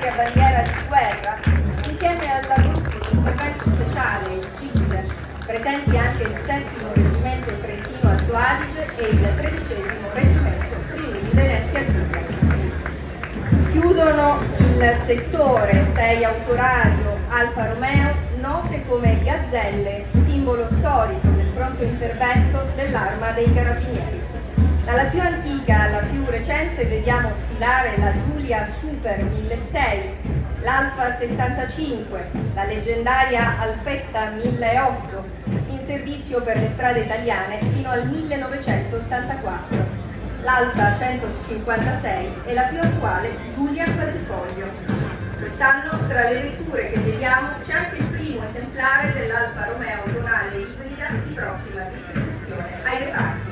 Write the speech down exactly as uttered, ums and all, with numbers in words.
propria bandiera di guerra, insieme al gruppo di intervento speciale, il C I S, presenti anche il settimo Reggimento Trentino Alto Adige e il tredicesimo Reggimento Friuli Venezia Giulia. Chiudono il settore sei autorario Alfa Romeo, note come Gazzelle, simbolo storico del pronto intervento dell'Arma dei Carabinieri. Dalla più antica alla più recente vediamo sfilare la Giulia Super milleseicento, l'Alfa settantacinque, la leggendaria Alfetta milleottocento, in servizio per le strade italiane fino al millenovecentottantaquattro, l'Alfa centocinquantasei e la più attuale Giulia Quadrifoglio. Quest'anno, tra le vetture che vediamo, c'è anche il primo esemplare dell'Alfa Romeo tonale ibrida di prossima distribuzione ai reparti.